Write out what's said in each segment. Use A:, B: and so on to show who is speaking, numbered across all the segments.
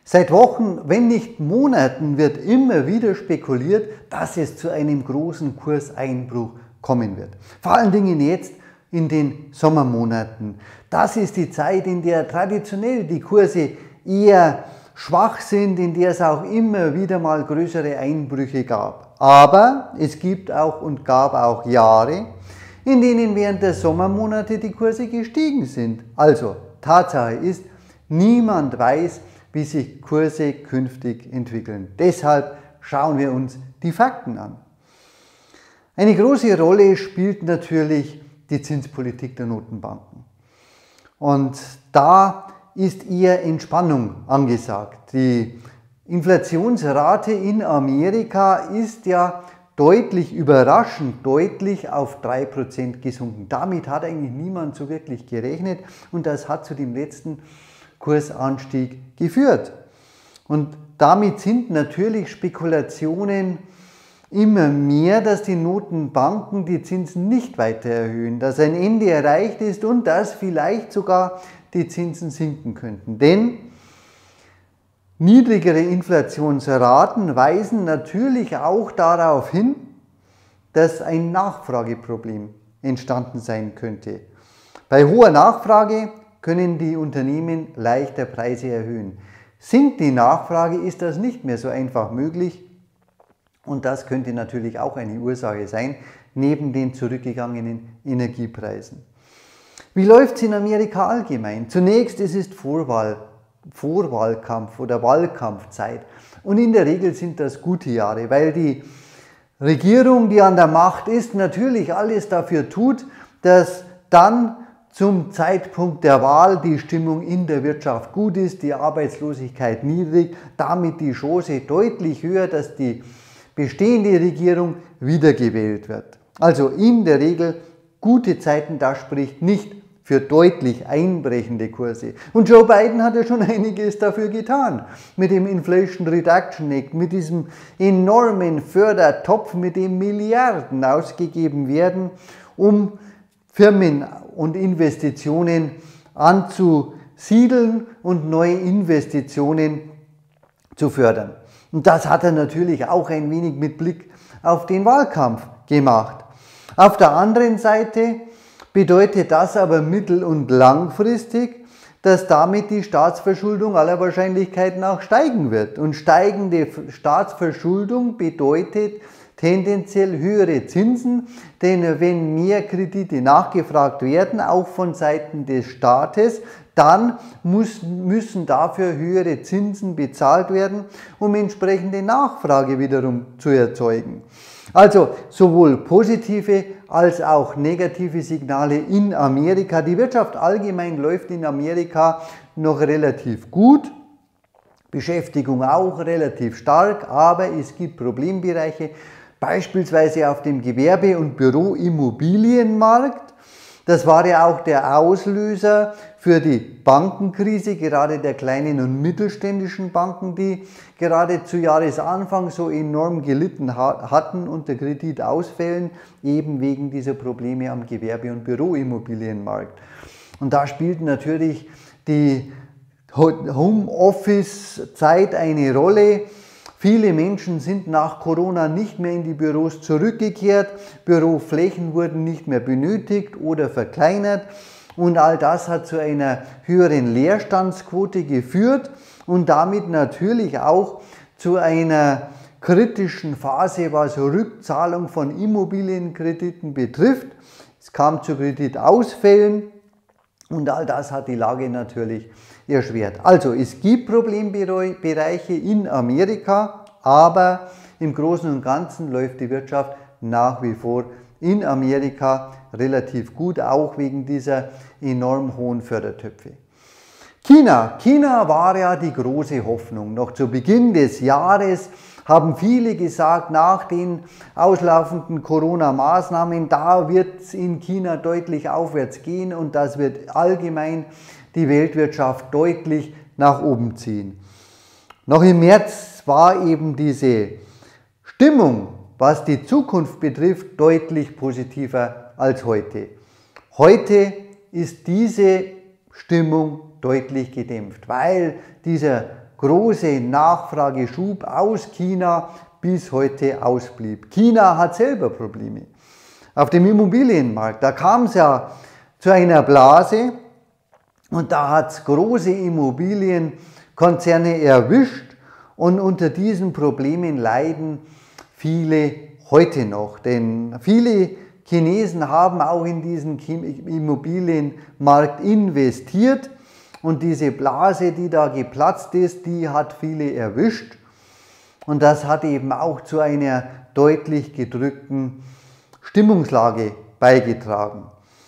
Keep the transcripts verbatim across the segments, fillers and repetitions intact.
A: Seit Wochen, wenn nicht Monaten, wird immer wieder spekuliert, dass es zu einem großen Kurseinbruch kommen wird. Vor allen Dingen jetzt in den Sommermonaten. Das ist die Zeit, in der traditionell die Kurse eher schwach sind, in der es auch immer wieder mal größere Einbrüche gab. Aber es gibt auch und gab auch Jahre, in denen während der Sommermonate die Kurse gestiegen sind. Also, Tatsache ist, niemand weiß, wie sich Kurse künftig entwickeln. Deshalb schauen wir uns die Fakten an. Eine große Rolle spielt natürlich die Zinspolitik der Notenbanken. Und da ist eher Entspannung angesagt. Die Inflationsrate in Amerika ist ja deutlich, überraschend deutlich auf drei Prozent gesunken. Damit hat eigentlich niemand so wirklich gerechnet und das hat zu dem letzten Kursanstieg geführt. Und damit sind natürlich Spekulationen immer mehr, dass die Notenbanken die Zinsen nicht weiter erhöhen, dass ein Ende erreicht ist und dass vielleicht sogar die Zinsen sinken könnten. Denn niedrigere Inflationsraten weisen natürlich auch darauf hin, dass ein Nachfrageproblem entstanden sein könnte. Bei hoher Nachfrage können die Unternehmen leichter Preise erhöhen. Sinkt die Nachfrage, ist das nicht mehr so einfach möglich und das könnte natürlich auch eine Ursache sein, neben den zurückgegangenen Energiepreisen. Wie läuft es in Amerika allgemein? Zunächst ist es Vorwahl, Vorwahlkampf oder Wahlkampfzeit und in der Regel sind das gute Jahre, weil die Regierung, die an der Macht ist, natürlich alles dafür tut, dass dann zum Zeitpunkt der Wahl die Stimmung in der Wirtschaft gut ist, die Arbeitslosigkeit niedrig, damit die Chance deutlich höher, dass die bestehende Regierung wiedergewählt wird. Also in der Regel gute Zeiten, das spricht nicht für deutlich einbrechende Kurse. Und Joe Biden hat ja schon einiges dafür getan. Mit dem Inflation Reduction Act, mit diesem enormen Fördertopf, mit dem Milliarden ausgegeben werden, um Firmen und Investitionen anzusiedeln und neue Investitionen zu fördern. Und das hat er natürlich auch ein wenig mit Blick auf den Wahlkampf gemacht. Auf der anderen Seite bedeutet das aber mittel- und langfristig, dass damit die Staatsverschuldung aller Wahrscheinlichkeit nach steigen wird. Und steigende Staatsverschuldung bedeutet tendenziell höhere Zinsen, denn wenn mehr Kredite nachgefragt werden, auch von Seiten des Staates, dann muss, müssen dafür höhere Zinsen bezahlt werden, um entsprechende Nachfrage wiederum zu erzeugen. Also sowohl positive als auch negative Signale in Amerika. Die Wirtschaft allgemein läuft in Amerika noch relativ gut, Beschäftigung auch relativ stark, aber es gibt Problembereiche, beispielsweise auf dem Gewerbe- und Büroimmobilienmarkt. Das war ja auch der Auslöser für die Bankenkrise, gerade der kleinen und mittelständischen Banken, die gerade zu Jahresanfang so enorm gelitten hatten unter Kreditausfällen, eben wegen dieser Probleme am Gewerbe- und Büroimmobilienmarkt. Und da spielt natürlich die Homeoffice-Zeit eine Rolle. Viele Menschen sind nach Corona nicht mehr in die Büros zurückgekehrt, Büroflächen wurden nicht mehr benötigt oder verkleinert und all das hat zu einer höheren Leerstandsquote geführt und damit natürlich auch zu einer kritischen Phase, was Rückzahlung von Immobilienkrediten betrifft. Es kam zu Kreditausfällen und all das hat die Lage natürlich erschwert. Also es gibt Problembereiche in Amerika, aber im Großen und Ganzen läuft die Wirtschaft nach wie vor in Amerika relativ gut, auch wegen dieser enorm hohen Fördertöpfe. China. China war ja die große Hoffnung. Noch zu Beginn des Jahres haben viele gesagt, nach den auslaufenden Corona-Maßnahmen, da wird es in China deutlich aufwärts gehen und das wird allgemein die Weltwirtschaft deutlich nach oben ziehen. Noch im März war eben diese Stimmung, was die Zukunft betrifft, deutlich positiver als heute. Heute ist diese Stimmung deutlich gedämpft, weil dieser große Nachfrageschub aus China bis heute ausblieb. China hat selber Probleme. Auf dem Immobilienmarkt, da kam es ja zu einer Blase und da hat es große Immobilienkonzerne erwischt und unter diesen Problemen leiden viele heute noch. Denn viele Chinesen haben auch in diesen Immobilienmarkt investiert und diese Blase, die da geplatzt ist, die hat viele erwischt und das hat eben auch zu einer deutlich gedrückten Stimmungslage beigetragen.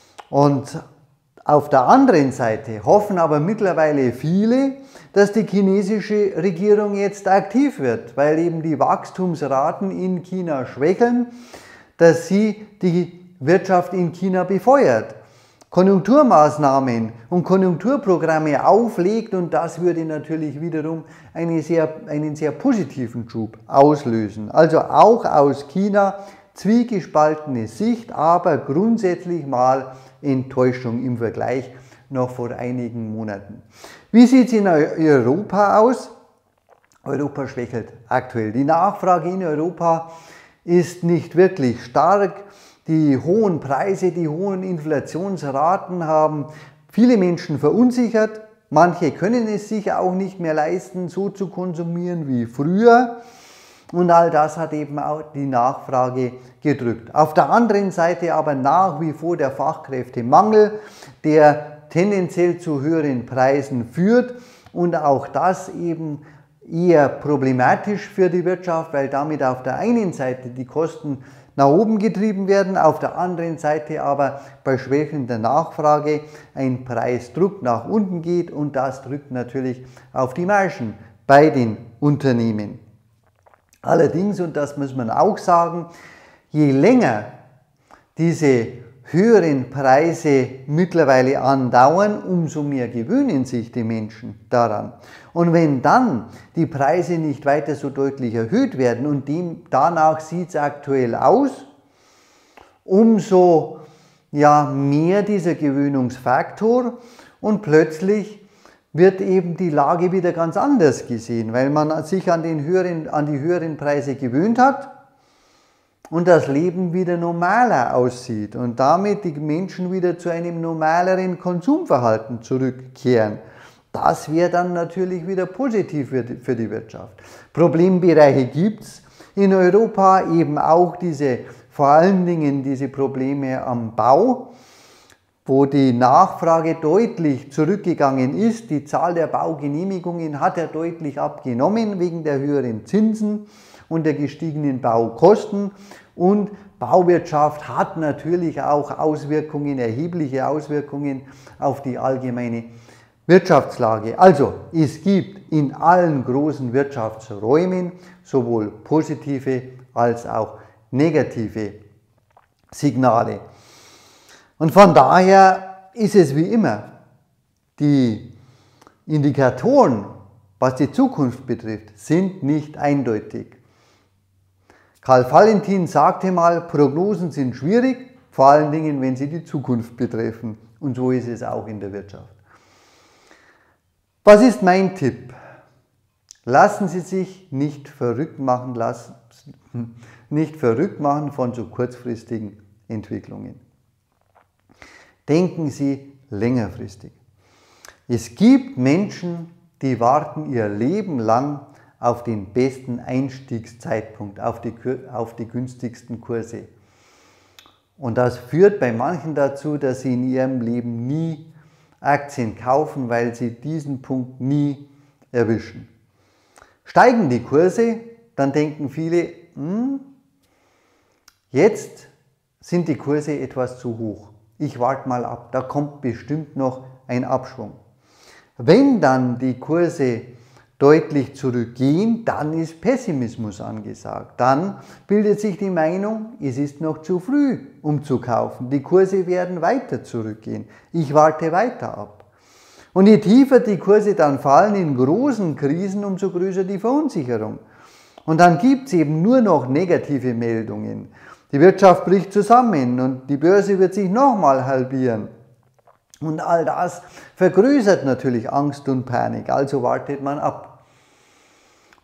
A: Und auf der anderen Seite hoffen aber mittlerweile viele, dass die chinesische Regierung jetzt aktiv wird, weil eben die Wachstumsraten in China schwächeln, dass sie die Wirtschaft in China befeuert, Konjunkturmaßnahmen und Konjunkturprogramme auflegt und das würde natürlich wiederum eine sehr, einen sehr positiven Schub auslösen. Also auch aus China zwiegespaltene Sicht, aber grundsätzlich mal Enttäuschung im Vergleich noch vor einigen Monaten. Wie sieht es in Europa aus? Europa schwächelt aktuell. Die Nachfrage in Europa ist nicht wirklich stark. Die hohen Preise, die hohen Inflationsraten haben viele Menschen verunsichert. Manche können es sich auch nicht mehr leisten, so zu konsumieren wie früher. Und all das hat eben auch die Nachfrage gedrückt. Auf der anderen Seite aber nach wie vor der Fachkräftemangel, der tendenziell zu höheren Preisen führt und auch das eben eher problematisch für die Wirtschaft, weil damit auf der einen Seite die Kosten nach oben getrieben werden, auf der anderen Seite aber bei schwächender Nachfrage ein Preisdruck nach unten geht und das drückt natürlich auf die Margen bei den Unternehmen. Allerdings, und das muss man auch sagen, je länger diese höheren Preise mittlerweile andauern, umso mehr gewöhnen sich die Menschen daran. Und wenn dann die Preise nicht weiter so deutlich erhöht werden und dem, danach sieht es aktuell aus, umso ja, mehr dieser Gewöhnungsfaktor und plötzlich wird eben die Lage wieder ganz anders gesehen, weil man sich an, den höheren, an die höheren Preise gewöhnt hat und das Leben wieder normaler aussieht und damit die Menschen wieder zu einem normaleren Konsumverhalten zurückkehren. Das wäre dann natürlich wieder positiv für die Wirtschaft. Problembereiche gibt es in Europa, eben auch diese, vor allen Dingen diese Probleme am Bau, wo die Nachfrage deutlich zurückgegangen ist. Die Zahl der Baugenehmigungen hat ja deutlich abgenommen wegen der höheren Zinsen und der gestiegenen Baukosten. Und Bauwirtschaft hat natürlich auch Auswirkungen, erhebliche Auswirkungen auf die allgemeine Wirtschaftslage. Also es gibt in allen großen Wirtschaftsräumen sowohl positive als auch negative Signale. Und von daher ist es wie immer, die Indikatoren, was die Zukunft betrifft, sind nicht eindeutig. Karl Valentin sagte mal, Prognosen sind schwierig, vor allen Dingen, wenn sie die Zukunft betreffen. Und so ist es auch in der Wirtschaft. Was ist mein Tipp? Lassen Sie sich nicht verrückt machen, lassen, nicht verrückt machen von so kurzfristigen Entwicklungen. Denken Sie längerfristig. Es gibt Menschen, die warten ihr Leben lang auf den besten Einstiegszeitpunkt, auf die, auf die günstigsten Kurse. Und das führt bei manchen dazu, dass sie in ihrem Leben nie Aktien kaufen, weil sie diesen Punkt nie erwischen. Steigen die Kurse, dann denken viele, hm, jetzt sind die Kurse etwas zu hoch. Ich warte mal ab, da kommt bestimmt noch ein Abschwung. Wenn dann die Kurse deutlich zurückgehen, dann ist Pessimismus angesagt. Dann bildet sich die Meinung, es ist noch zu früh, um zu kaufen. Die Kurse werden weiter zurückgehen. Ich warte weiter ab. Und je tiefer die Kurse dann fallen in großen Krisen, umso größer die Verunsicherung. Und dann gibt es eben nur noch negative Meldungen. Die Wirtschaft bricht zusammen und die Börse wird sich nochmal halbieren. Und all das vergrößert natürlich Angst und Panik, also wartet man ab.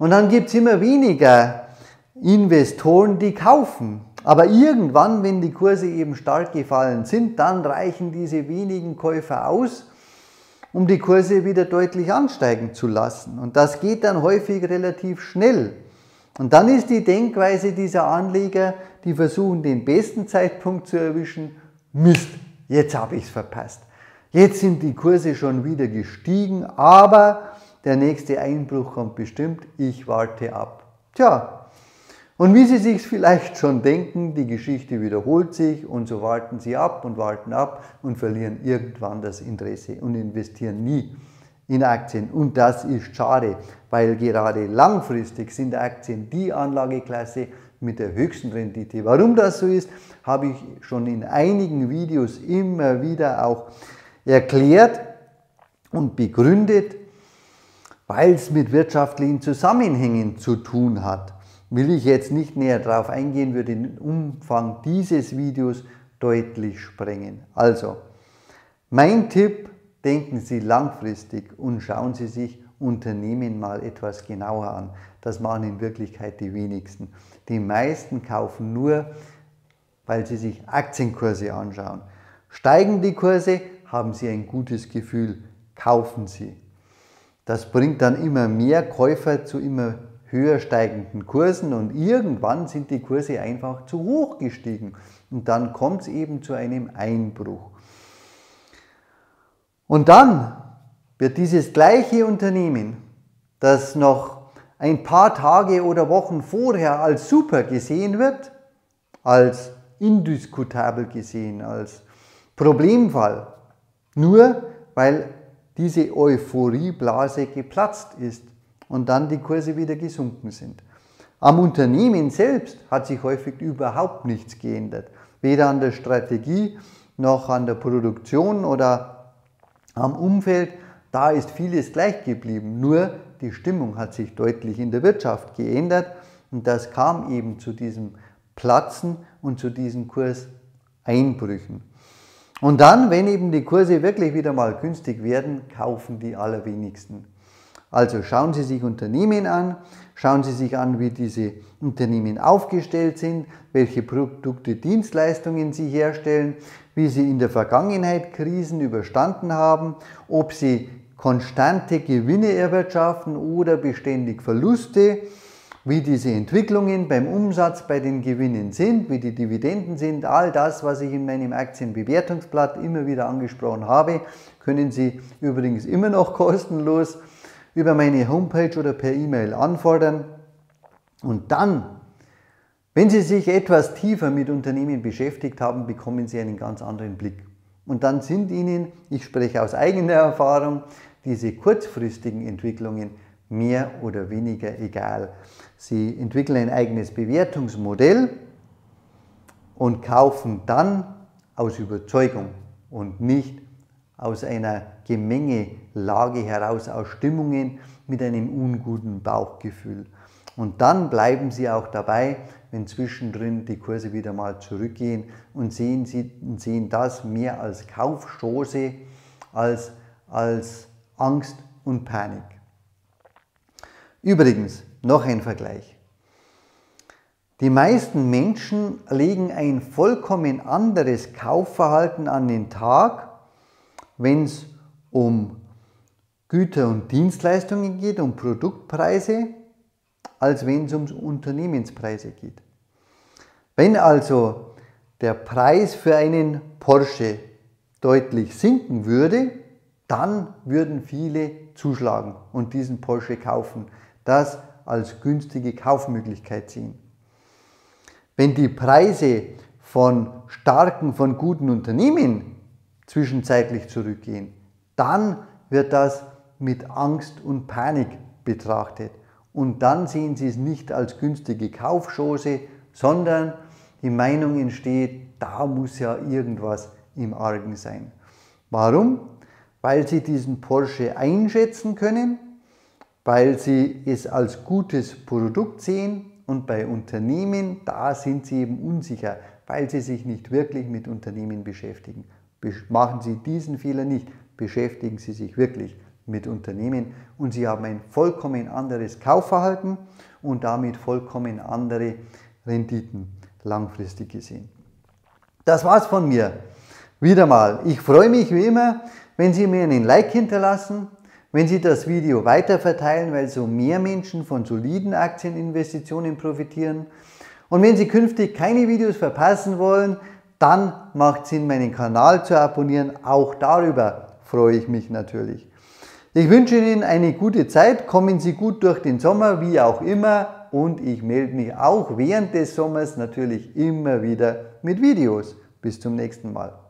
A: Und dann gibt es immer weniger Investoren, die kaufen. Aber irgendwann, wenn die Kurse eben stark gefallen sind, dann reichen diese wenigen Käufer aus, um die Kurse wieder deutlich ansteigen zu lassen. Und das geht dann häufig relativ schnell. Und dann ist die Denkweise dieser Anleger, die versuchen, den besten Zeitpunkt zu erwischen: Mist, jetzt habe ich es verpasst. Jetzt sind die Kurse schon wieder gestiegen, aber der nächste Einbruch kommt bestimmt, ich warte ab. Tja, und wie Sie sich vielleicht schon denken, die Geschichte wiederholt sich und so warten Sie ab und warten ab und verlieren irgendwann das Interesse und investieren nie in Aktien. Und das ist schade, weil gerade langfristig sind Aktien die Anlageklasse mit der höchsten Rendite. Warum das so ist, habe ich schon in einigen Videos immer wieder auch erklärt und begründet, weil es mit wirtschaftlichen Zusammenhängen zu tun hat. Will ich jetzt nicht näher darauf eingehen, würde den Umfang dieses Videos deutlich sprengen. Also, mein Tipp: Denken Sie langfristig und schauen Sie sich Unternehmen mal etwas genauer an. Das machen in Wirklichkeit die wenigsten. Die meisten kaufen nur, weil sie sich Aktienkurse anschauen. Steigen die Kurse, haben Sie ein gutes Gefühl, kaufen Sie. Das bringt dann immer mehr Käufer zu immer höher steigenden Kursen und irgendwann sind die Kurse einfach zu hoch gestiegen und dann kommt es eben zu einem Einbruch. Und dann wird dieses gleiche Unternehmen, das noch ein paar Tage oder Wochen vorher als super gesehen wird, als indiskutabel gesehen, als Problemfall, nur weil diese Euphorieblase geplatzt ist und dann die Kurse wieder gesunken sind. Am Unternehmen selbst hat sich häufig überhaupt nichts geändert, weder an der Strategie noch an der Produktion oder am Umfeld. Da ist vieles gleich geblieben, nur die Stimmung hat sich deutlich in der Wirtschaft geändert und das kam eben zu diesem Platzen und zu diesen Kurseinbrüchen. Und dann, wenn eben die Kurse wirklich wieder mal günstig werden, kaufen die allerwenigsten. Also schauen Sie sich Unternehmen an, schauen Sie sich an, wie diese Unternehmen aufgestellt sind, welche Produkte, Dienstleistungen sie herstellen, wie sie in der Vergangenheit Krisen überstanden haben, ob sie konstante Gewinne erwirtschaften oder beständig Verluste, wie diese Entwicklungen beim Umsatz, bei den Gewinnen sind, wie die Dividenden sind. All das, was ich in meinem Aktienbewertungsblatt immer wieder angesprochen habe, können Sie übrigens immer noch kostenlos über meine Homepage oder per E-Mail anfordern. Und dann, wenn Sie sich etwas tiefer mit Unternehmen beschäftigt haben, bekommen Sie einen ganz anderen Blick. Und dann sind Ihnen, ich spreche aus eigener Erfahrung, diese kurzfristigen Entwicklungen mehr oder weniger egal. Sie entwickeln ein eigenes Bewertungsmodell und kaufen dann aus Überzeugung und nicht aus einer Gemengelage heraus, aus Stimmungen mit einem unguten Bauchgefühl. Und dann bleiben Sie auch dabei, wenn zwischendrin die Kurse wieder mal zurückgehen und sehen, Sie, sehen das mehr als Kaufchance als als Angst und Panik. Übrigens, noch ein Vergleich. Die meisten Menschen legen ein vollkommen anderes Kaufverhalten an den Tag, wenn es um Güter und Dienstleistungen geht, um Produktpreise, als wenn es um Unternehmenspreise geht. Wenn also der Preis für einen Porsche deutlich sinken würde, dann würden viele zuschlagen und diesen Porsche kaufen, das als günstige Kaufmöglichkeit sehen. Wenn die Preise von starken, von guten Unternehmen zwischenzeitlich zurückgehen, dann wird das mit Angst und Panik betrachtet. Und dann sehen Sie es nicht als günstige Kaufchance, sondern die Meinung entsteht, da muss ja irgendwas im Argen sein. Warum? Weil Sie diesen Porsche einschätzen können, weil Sie es als gutes Produkt sehen und bei Unternehmen, da sind Sie eben unsicher, weil Sie sich nicht wirklich mit Unternehmen beschäftigen. Machen Sie diesen Fehler nicht, beschäftigen Sie sich wirklich mit Unternehmen und Sie haben ein vollkommen anderes Kaufverhalten und damit vollkommen andere Renditen langfristig gesehen. Das war's von mir. Wieder mal. Ich freue mich wie immer, wenn Sie mir einen Like hinterlassen, wenn Sie das Video weiterverteilen, weil so mehr Menschen von soliden Aktieninvestitionen profitieren. Und wenn Sie künftig keine Videos verpassen wollen, dann macht es Sinn, meinen Kanal zu abonnieren. Auch darüber freue ich mich natürlich. Ich wünsche Ihnen eine gute Zeit, kommen Sie gut durch den Sommer, wie auch immer. Und ich melde mich auch während des Sommers natürlich immer wieder mit Videos. Bis zum nächsten Mal.